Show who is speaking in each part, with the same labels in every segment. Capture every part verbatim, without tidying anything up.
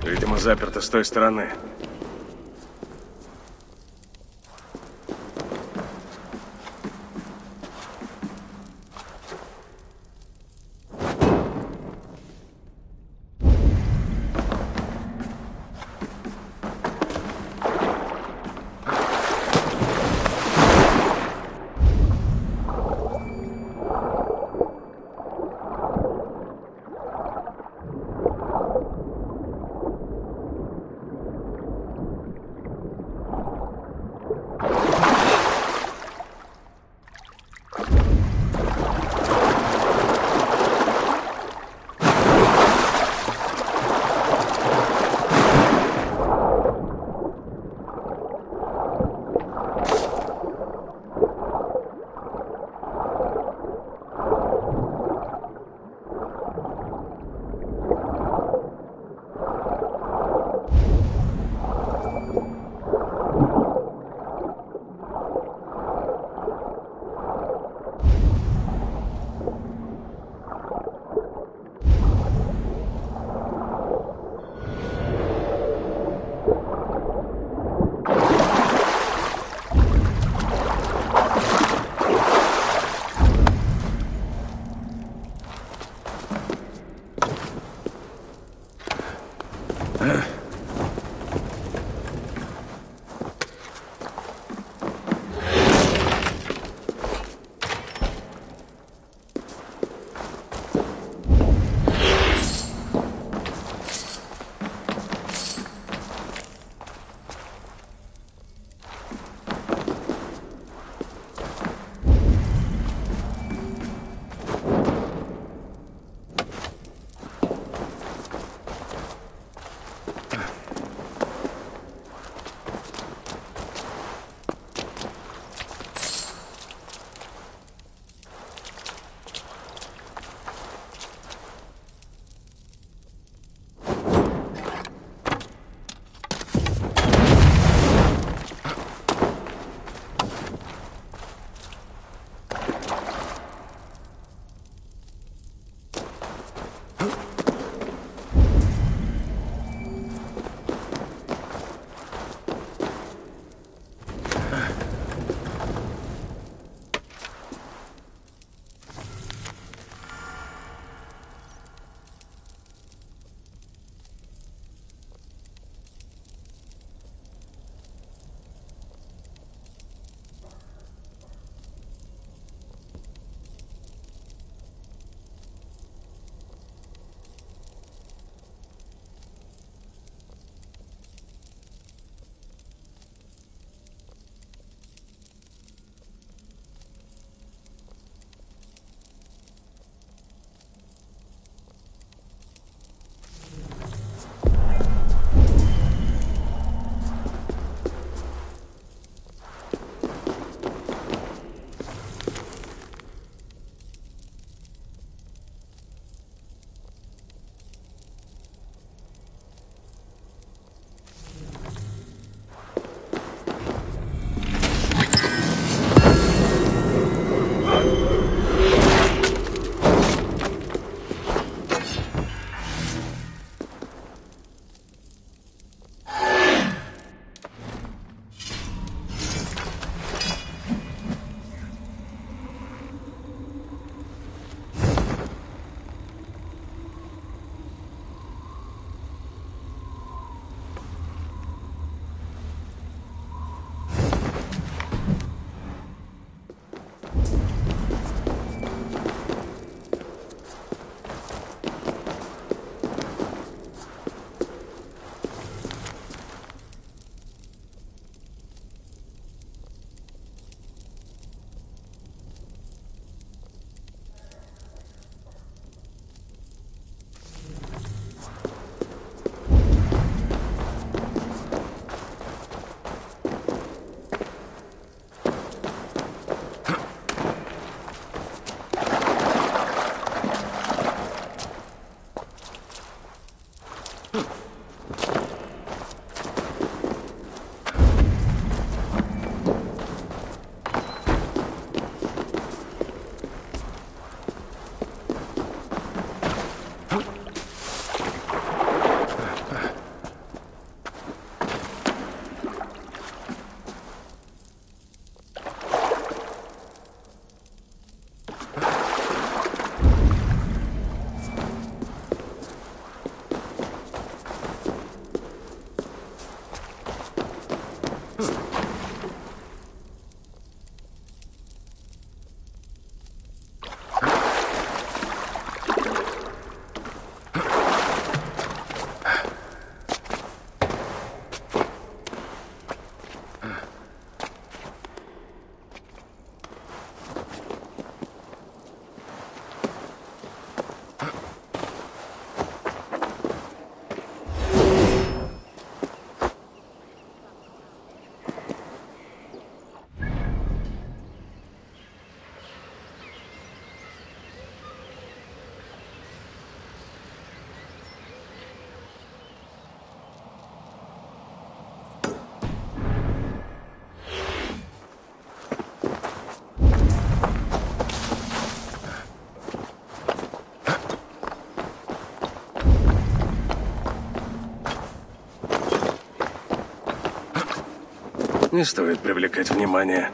Speaker 1: Видимо, заперто с той стороны. Не стоит привлекать внимание.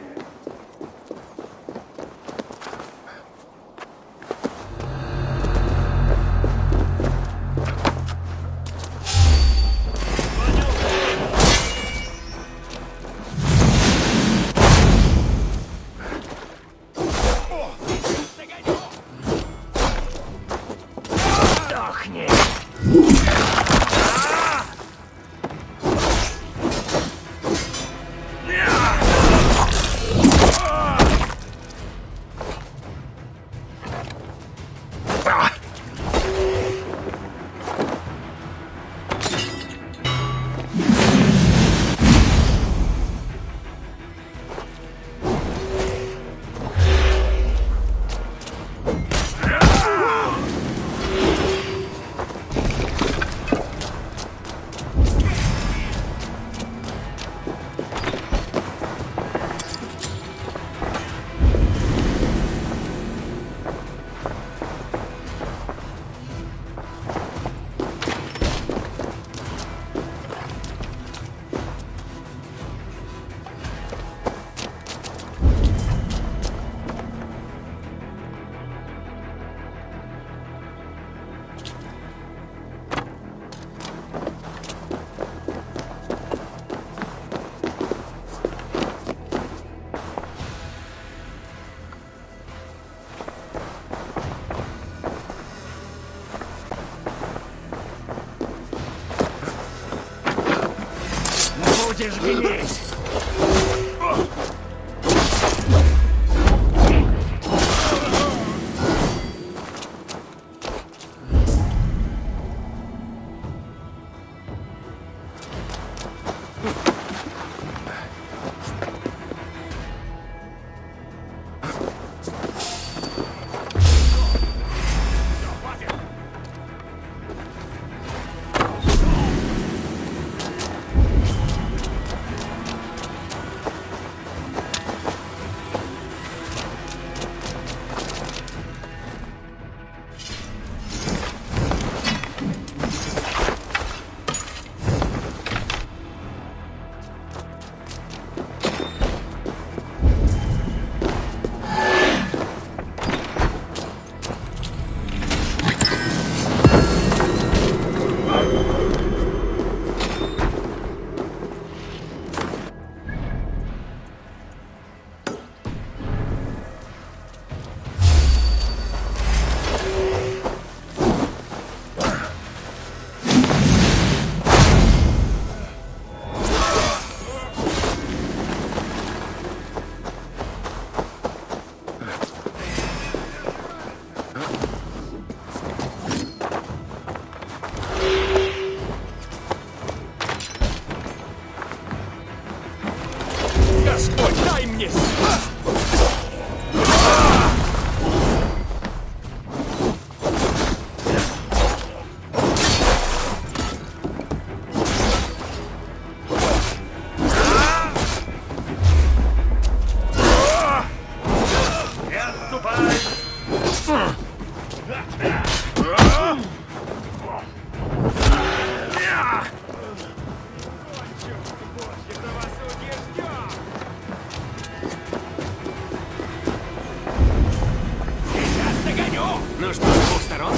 Speaker 2: Будешь гнить!
Speaker 3: Ну что, с двух сторон?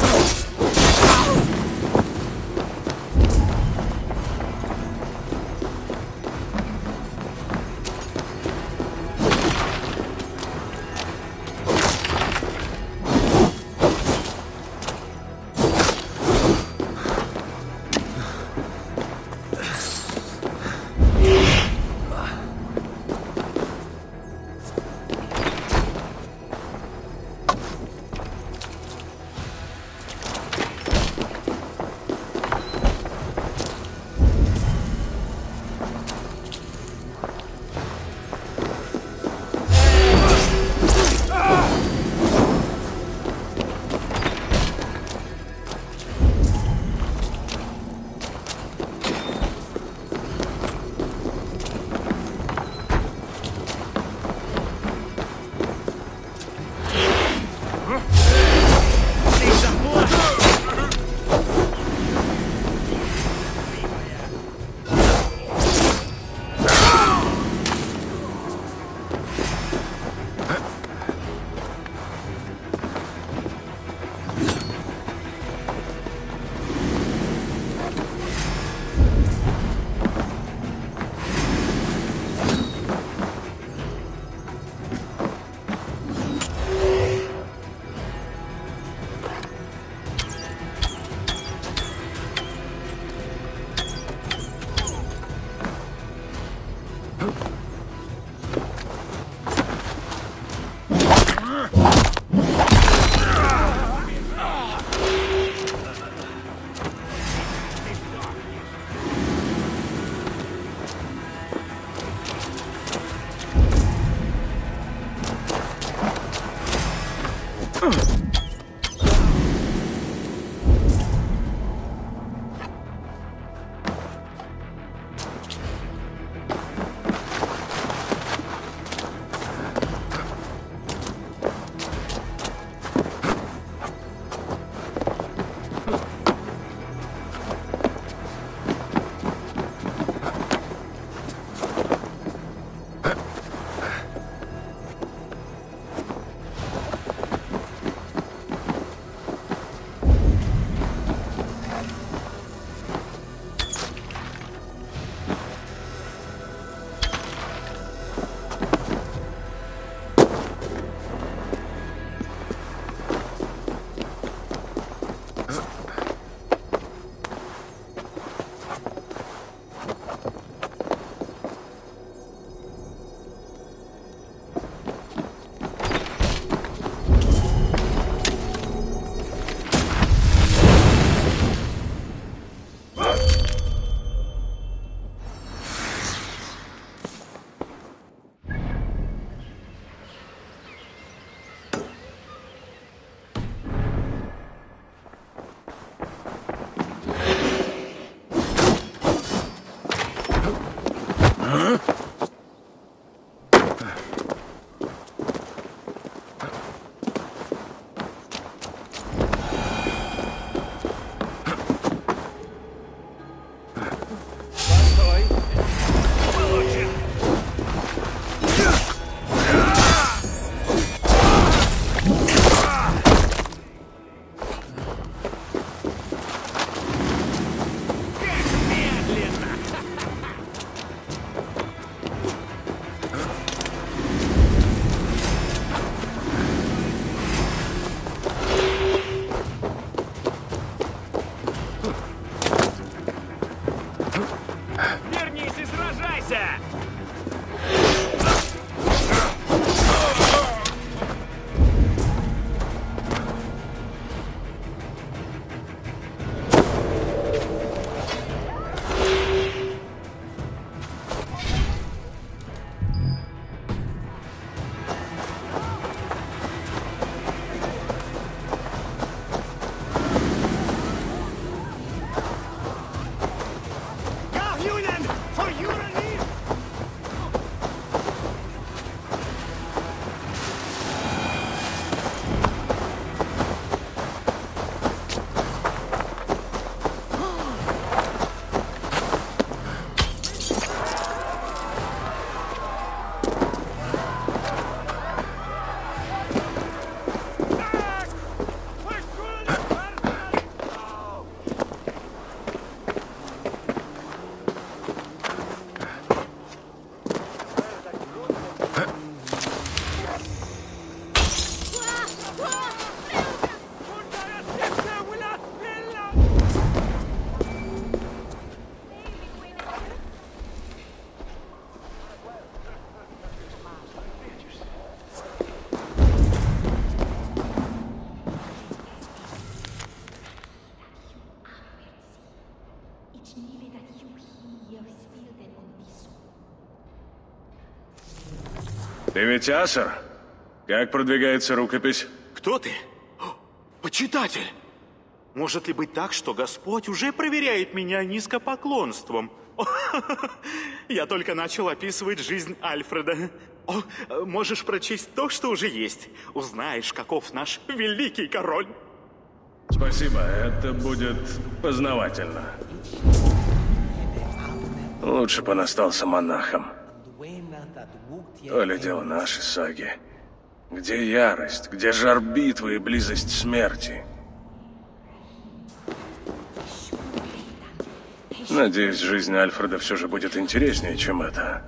Speaker 3: Вернись и сражайся!
Speaker 1: Ты ведь Асар? Как продвигается рукопись?
Speaker 2: Кто ты? О, почитатель! Может ли быть так, что Господь уже проверяет меня низкопоклонством? О, я только начал описывать жизнь Альфреда. О, можешь прочесть то, что уже есть. Узнаешь, каков наш великий король.
Speaker 1: Спасибо, это будет познавательно. Лучше бы он остался монахом. То ли дело наши саги. Где ярость, где жар битвы и близость смерти? Надеюсь, жизнь Альфреда все же будет интереснее, чем это.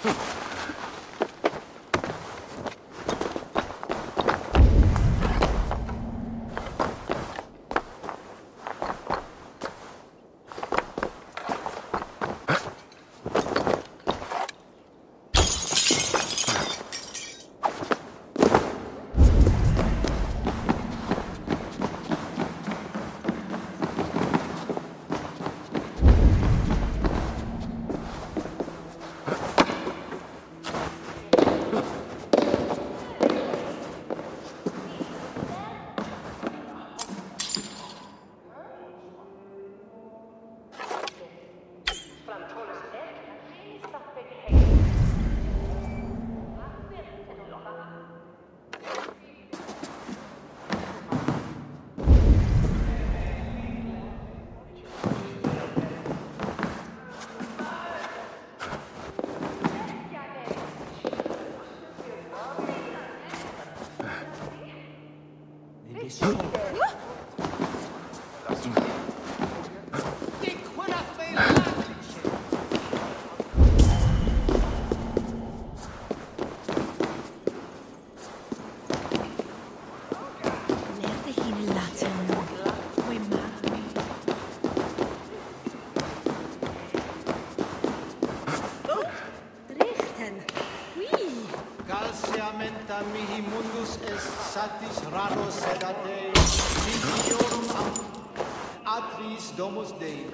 Speaker 4: mihi mundus est satis raro sedate, vigiorum atris domus Dei.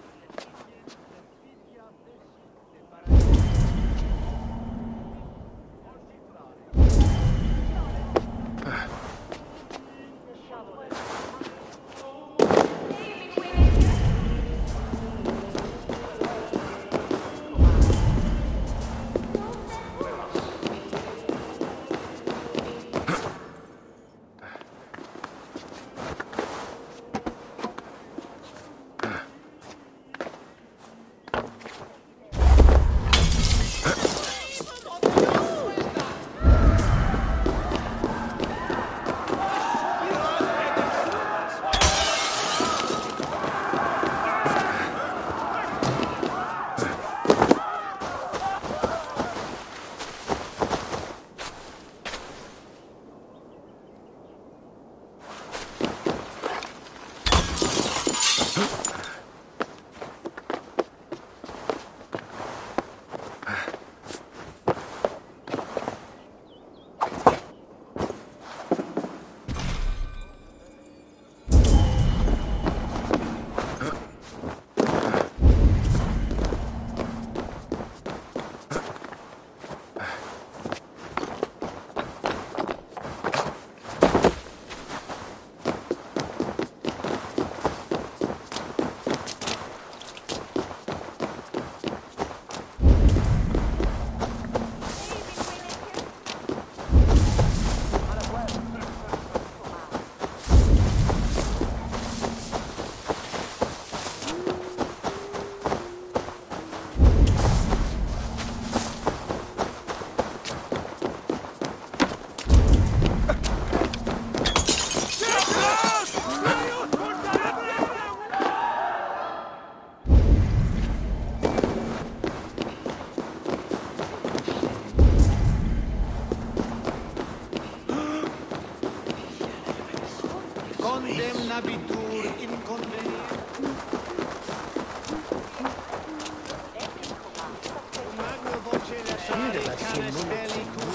Speaker 4: Condemnabitur in convenientia. Magna voce nasale canes bellicum.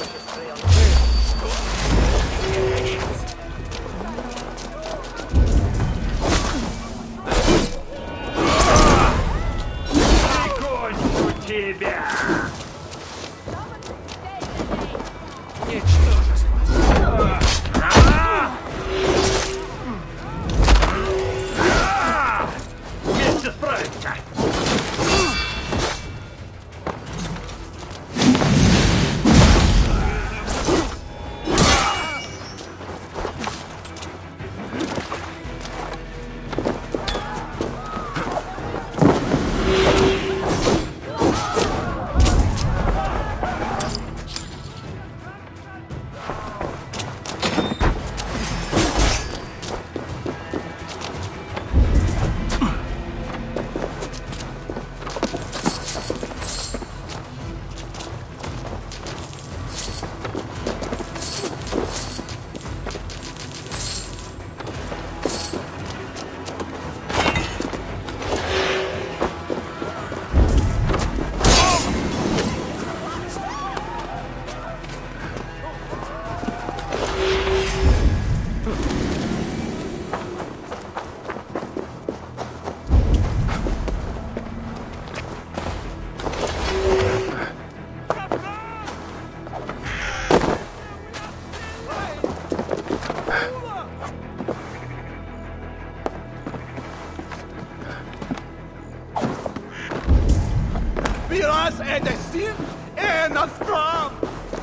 Speaker 3: Прикончу тебя!
Speaker 5: cannot stop!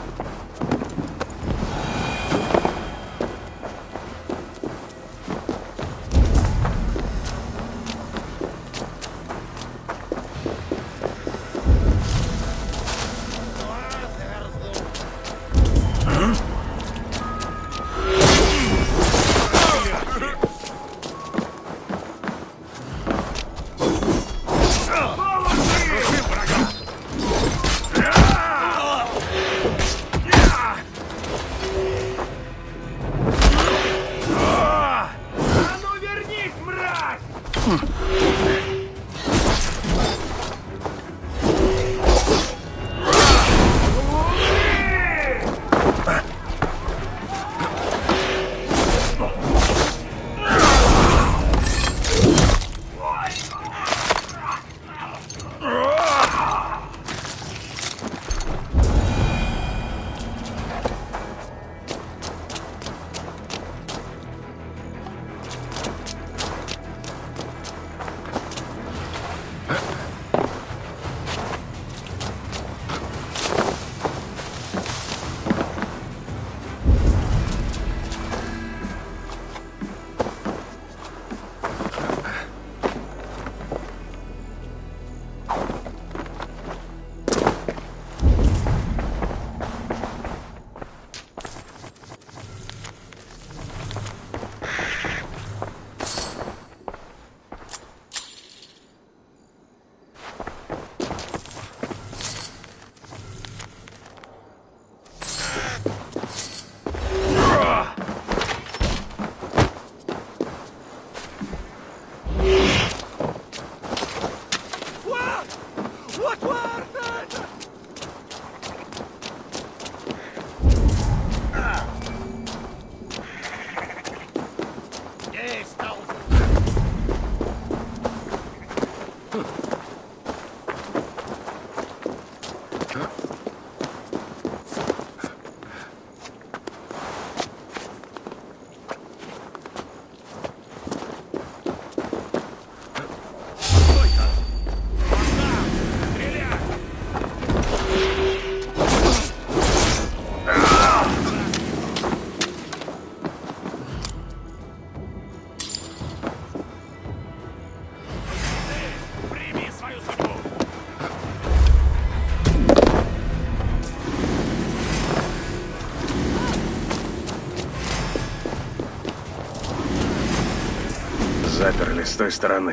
Speaker 1: Заперли с той стороны.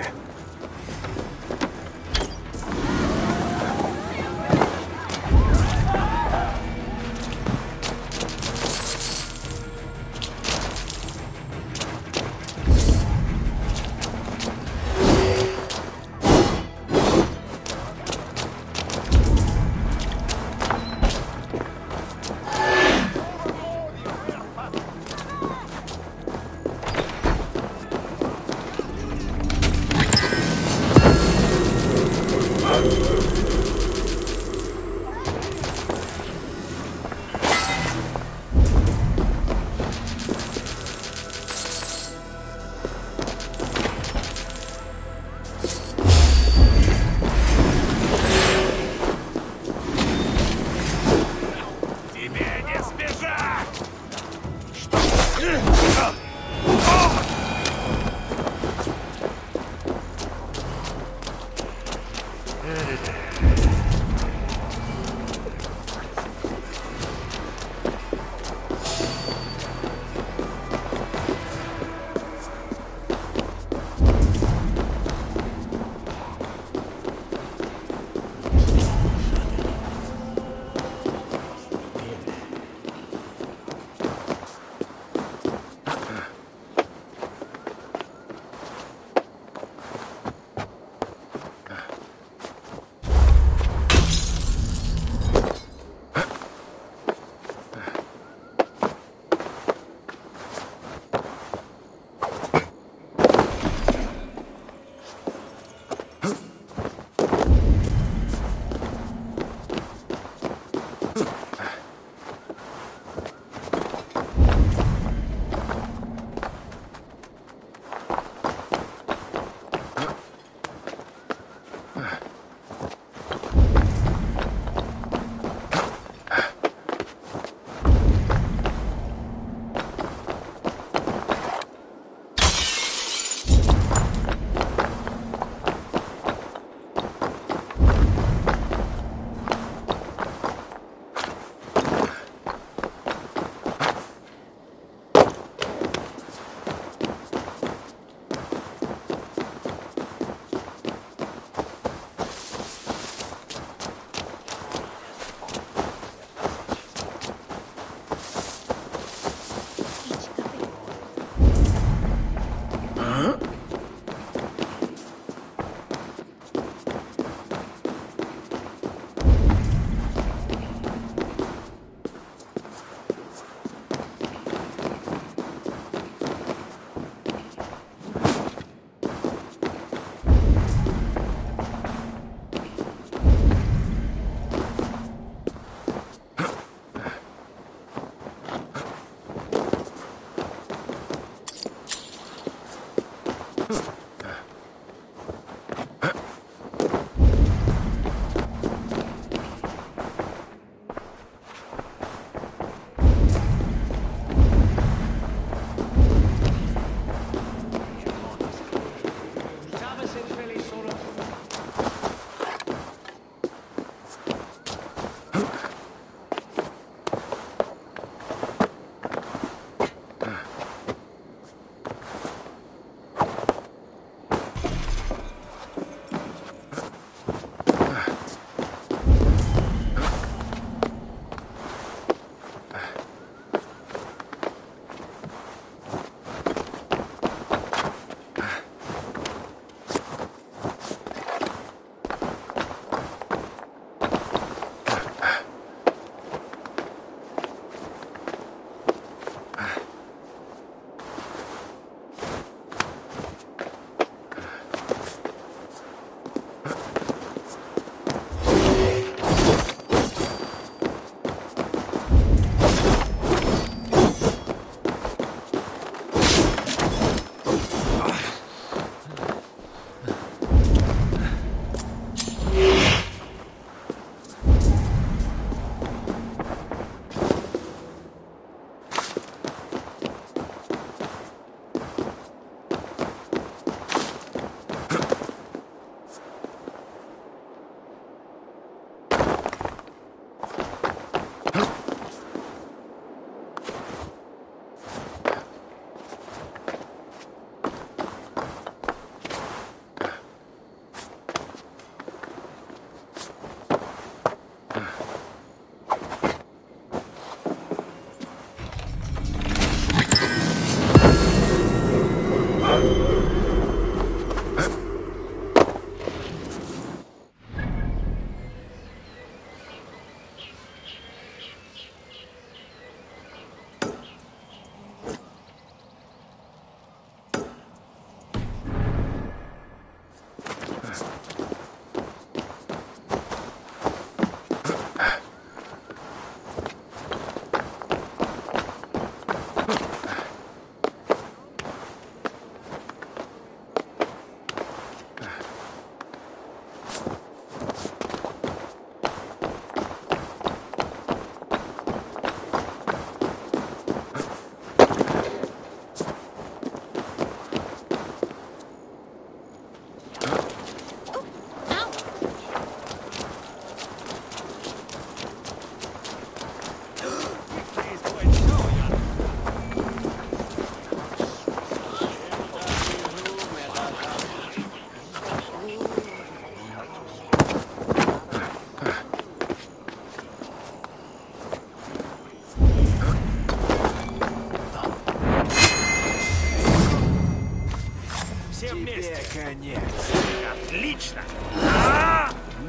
Speaker 3: Наконец! Отлично! А!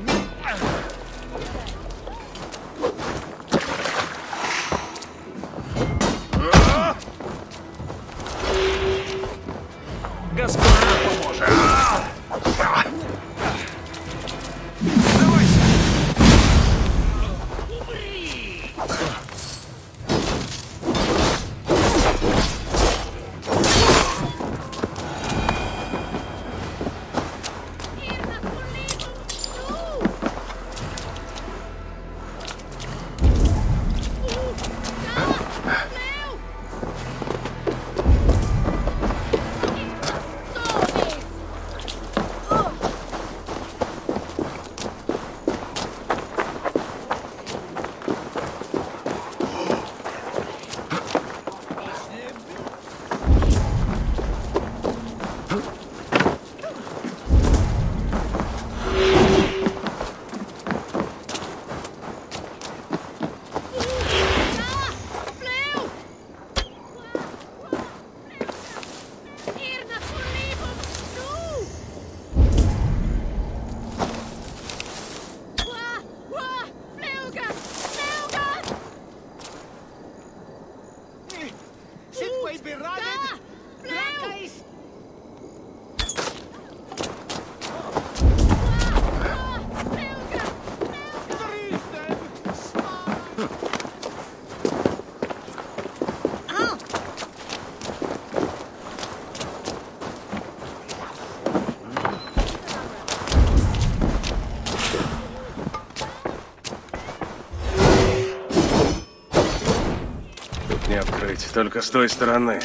Speaker 3: Господь нам поможет! Давайте! Умри!
Speaker 1: Не открыть, только с той стороны.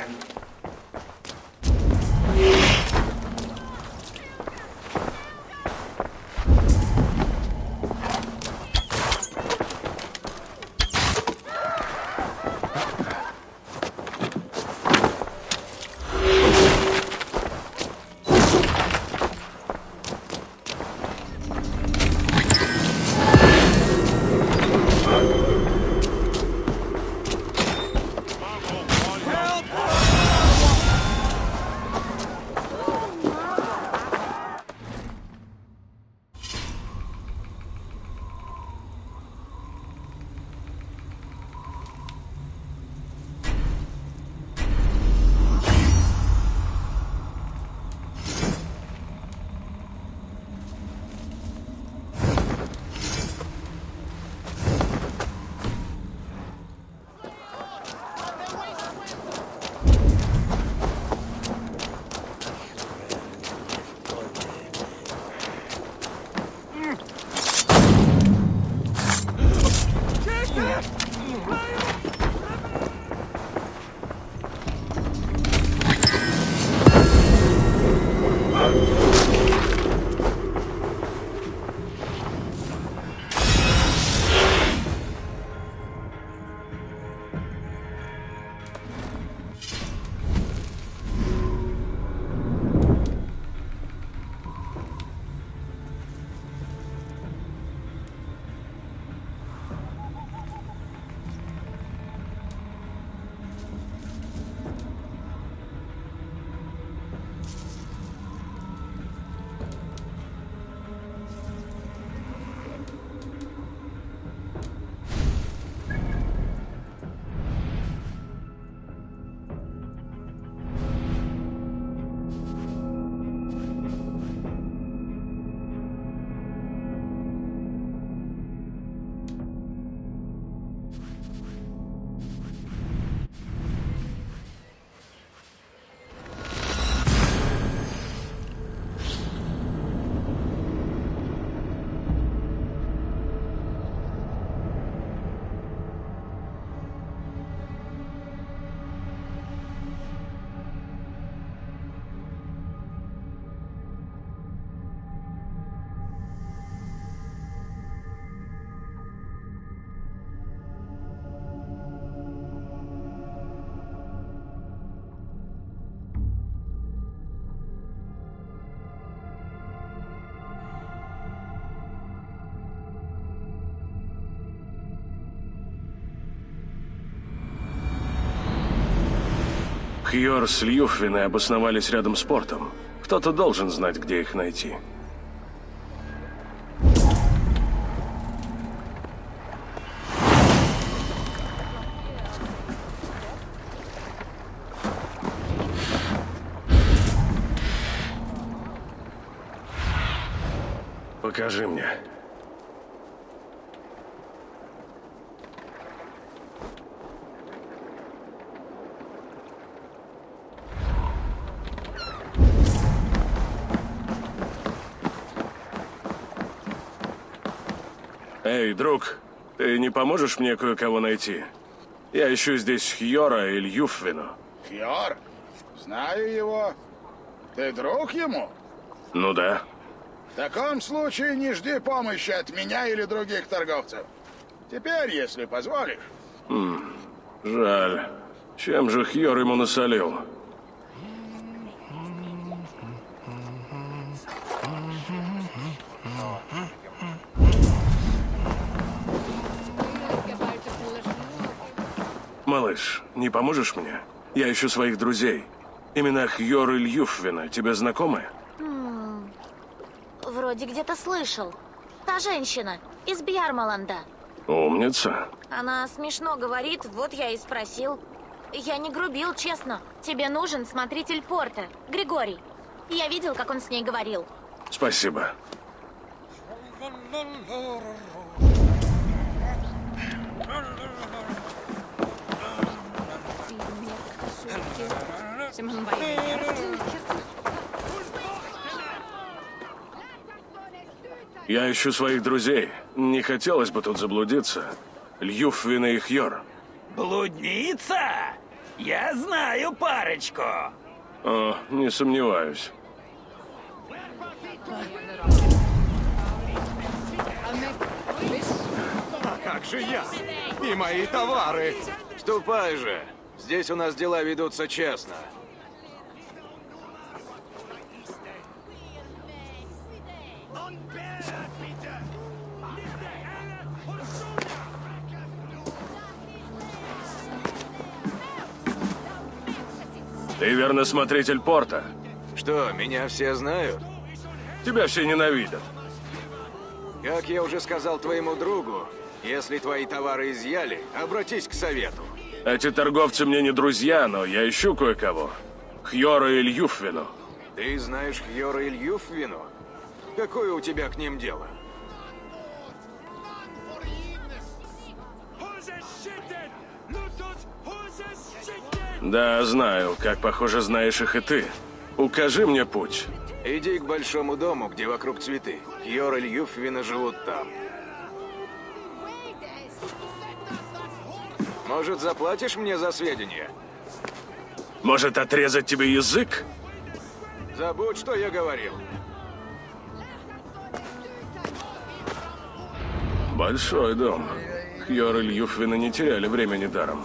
Speaker 1: Хьор с Льюфвиной обосновались рядом с портом. В Кто-то должен знать, где их найти. Покажи мне. Эй, друг, ты не поможешь мне кое-кого найти? Я ищу здесь Хьора и Льюфвину.
Speaker 5: Хьор? Знаю его. Ты друг ему?
Speaker 1: Ну да.
Speaker 5: В таком случае не жди помощи от меня или других торговцев. Теперь, если позволишь.
Speaker 1: М, жаль. Чем же Хьор ему насолил? Малыш, не поможешь мне? Я ищу своих друзей. Имена Хьор и Льюфвина тебе знакомы?
Speaker 6: Вроде где-то слышал. Та женщина из Бьярмаланда.
Speaker 1: Умница.
Speaker 6: Она смешно говорит, вот я и спросил. Я не грубил, честно. Тебе нужен смотритель порта, Григорий. Я видел, как он с ней говорил.
Speaker 1: Спасибо. Я ищу своих друзей. Не хотелось бы тут заблудиться. Льюфвин и Хьор.
Speaker 3: Блудница? Я знаю парочку.
Speaker 1: О, не сомневаюсь.
Speaker 7: А как же я? И мои товары.
Speaker 8: Ступай же. Здесь у нас дела ведутся честно.
Speaker 1: Ты верно смотритель порта?
Speaker 8: Что, меня все знают?
Speaker 1: Тебя все ненавидят.
Speaker 8: Как я уже сказал твоему другу, если твои товары изъяли, обратись к совету.
Speaker 1: Эти торговцы мне не друзья, но я ищу кое-кого. Хьора и Льюфвину.
Speaker 8: Ты знаешь Хьора и Льюфвину? Какое у тебя к ним дело?
Speaker 1: Да, знаю. Как, похоже, знаешь их и ты. Укажи мне путь.
Speaker 8: Иди к большому дому, где вокруг цветы. Хьор и Льюфвина живут там. Может, заплатишь мне за сведения?
Speaker 1: Может, отрезать тебе язык?
Speaker 8: Забудь, что я говорил.
Speaker 1: Большой дом. Хьор и Льюфвина не теряли времени даром.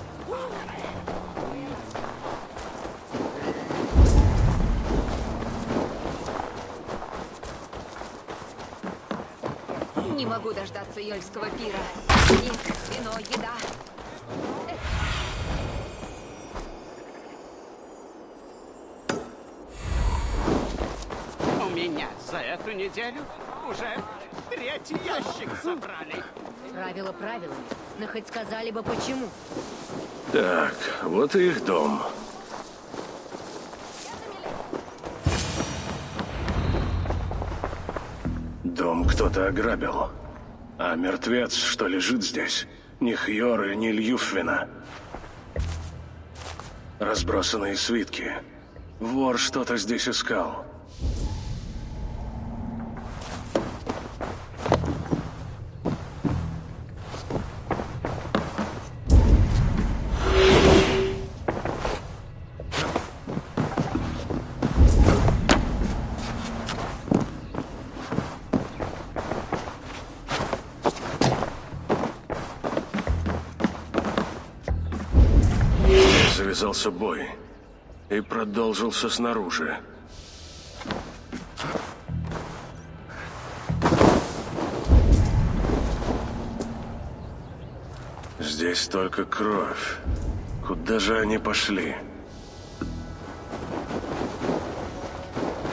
Speaker 9: Не могу дождаться Йольского пира. Ник, вино, еда.
Speaker 10: У меня за эту неделю уже третий ящик собрали.
Speaker 9: Правила правилами, но хоть сказали бы почему.
Speaker 1: Так, вот и их дом. Дом кто-то ограбил. А мертвец, что лежит здесь, ни Хьора, ни Льюфвина. Разбросанные свитки. Вор что-то здесь искал. Завязался бой и продолжился снаружи. Здесь только кровь. Куда же они пошли?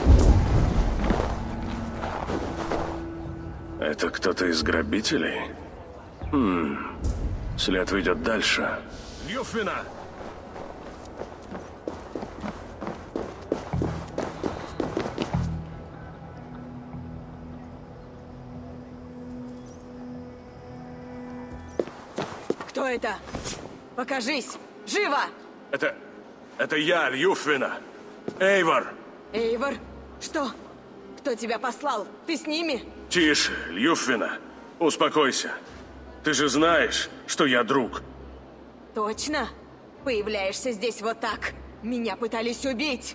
Speaker 1: кто-то из грабителей? Хм. След ведет дальше. Юфвина!
Speaker 9: Кто это? Покажись! Живо!
Speaker 1: Это... это я, Юфвина. Эйвор!
Speaker 9: Эйвор? Что? Кто тебя послал? Ты с ними?
Speaker 1: Тише, Юфвина. Успокойся. Ты же знаешь, что я друг.
Speaker 9: Точно? Появляешься здесь вот так. Меня пытались убить.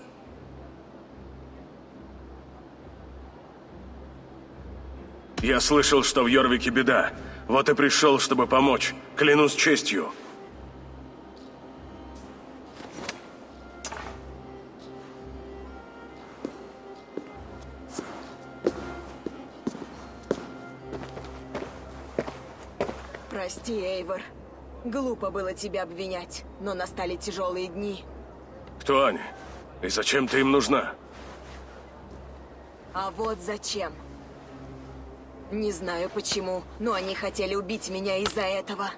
Speaker 1: Я слышал, что в Йорвике беда. Вот и пришел, чтобы помочь. Клянусь честью.
Speaker 9: Прости, Эйвор. Глупо было тебя обвинять, но настали тяжелые дни.
Speaker 1: Кто они? И зачем ты им нужна?
Speaker 9: А вот зачем. Не знаю почему, но они хотели убить меня из-за этого.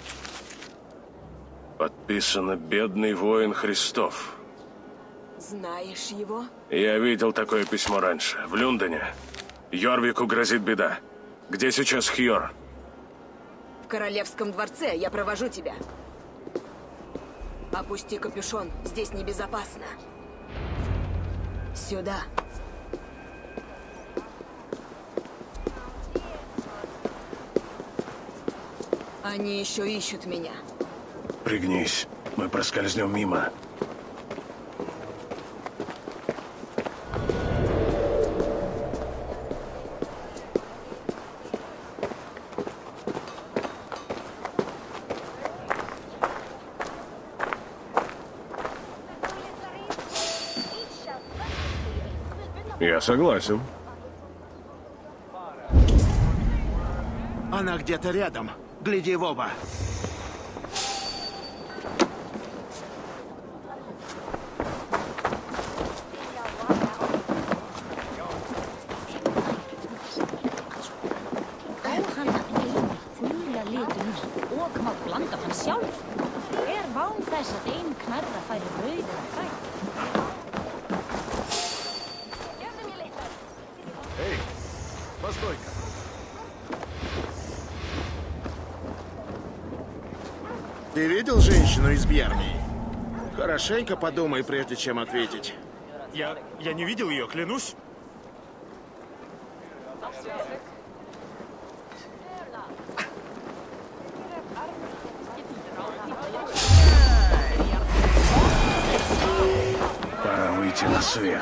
Speaker 1: Подписано «Бедный воин Христов».
Speaker 9: Знаешь его?
Speaker 1: Я видел такое письмо раньше, в Люндене. Йорвику грозит беда. Где сейчас Хьор?
Speaker 9: В королевском дворце, я провожу тебя. Опусти капюшон, здесь небезопасно. Сюда. Они еще ищут меня.
Speaker 1: Пригнись, мы проскользнем мимо. Я согласен.
Speaker 10: Она где-то рядом. Гляди в оба.
Speaker 7: Эй, постой-ка. Ты видел женщину из Бьярмии? Хорошенько подумай, прежде чем ответить.
Speaker 2: Я... я не видел ее, клянусь.
Speaker 1: Пора выйти на свет.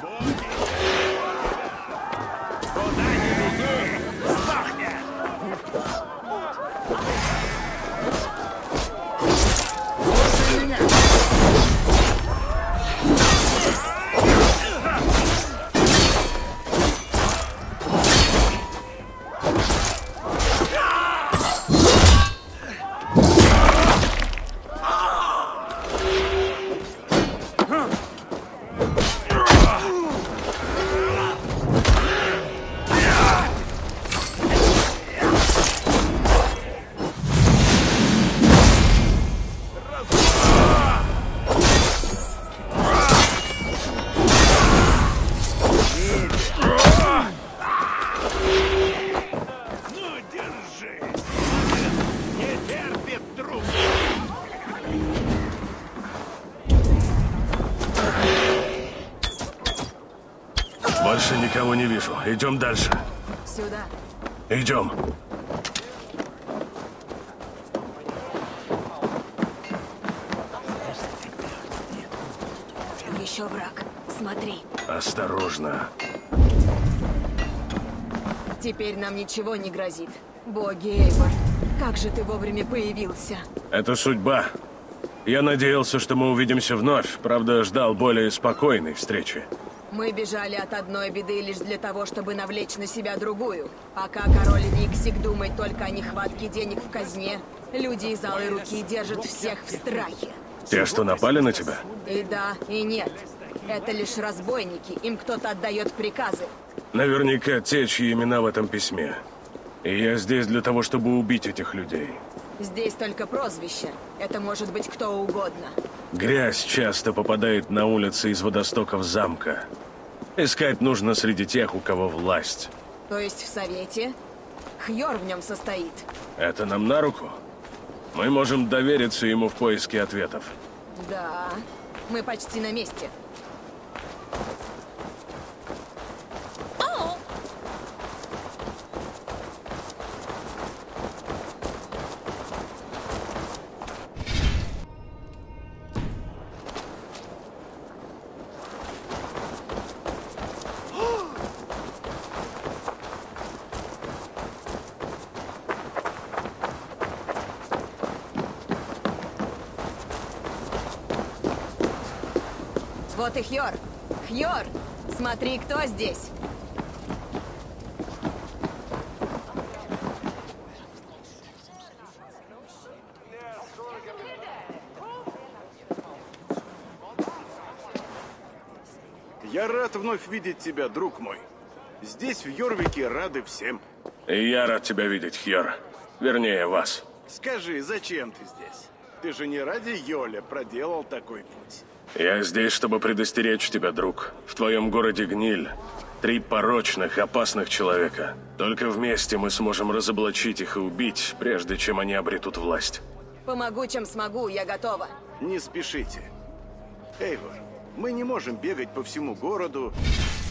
Speaker 1: Больше никого не вижу. Идем дальше.
Speaker 9: Сюда.
Speaker 1: Идем.
Speaker 9: Еще враг. Смотри.
Speaker 1: Осторожно.
Speaker 9: Теперь нам ничего не грозит. Боги, Эйвор, как же ты вовремя появился?
Speaker 1: Это судьба. Я надеялся, что мы увидимся вновь. Правда, ждал более спокойной встречи.
Speaker 9: Мы бежали от одной беды лишь для того, чтобы навлечь на себя другую. Пока король Виксик думает только о нехватке денег в казне, люди из Алой Руки держат всех в страхе.
Speaker 1: Те, что напали на тебя?
Speaker 9: И да, и нет. Это лишь разбойники, им кто-то отдает приказы.
Speaker 1: Наверняка те, чьи имена в этом письме. И я здесь для того, чтобы убить этих людей.
Speaker 9: Здесь только прозвище. Это может быть кто угодно.
Speaker 1: Грязь часто попадает на улицы из водостоков замка. Искать нужно среди тех, у кого власть.
Speaker 9: То есть в совете? Хьор в нем состоит.
Speaker 1: Это нам на руку? Мы можем довериться ему в поиске ответов.
Speaker 9: Да, мы почти на месте. Вот и Хьор. Хьор, смотри, кто здесь.
Speaker 7: Я рад вновь видеть тебя, друг мой. Здесь, в Йорвике, рады всем.
Speaker 1: И я рад тебя видеть, Хьор. Вернее, вас.
Speaker 7: Скажи, зачем ты здесь? Ты же не ради Йоля проделал такой путь.
Speaker 1: Я здесь, чтобы предостеречь тебя, друг. В твоем городе гниль. Три порочных, опасных человека. Только вместе мы сможем разоблачить их и убить, прежде чем они обретут власть.
Speaker 9: Помогу, чем смогу, я готова.
Speaker 7: Не спешите. Эйвор, мы не можем бегать по всему городу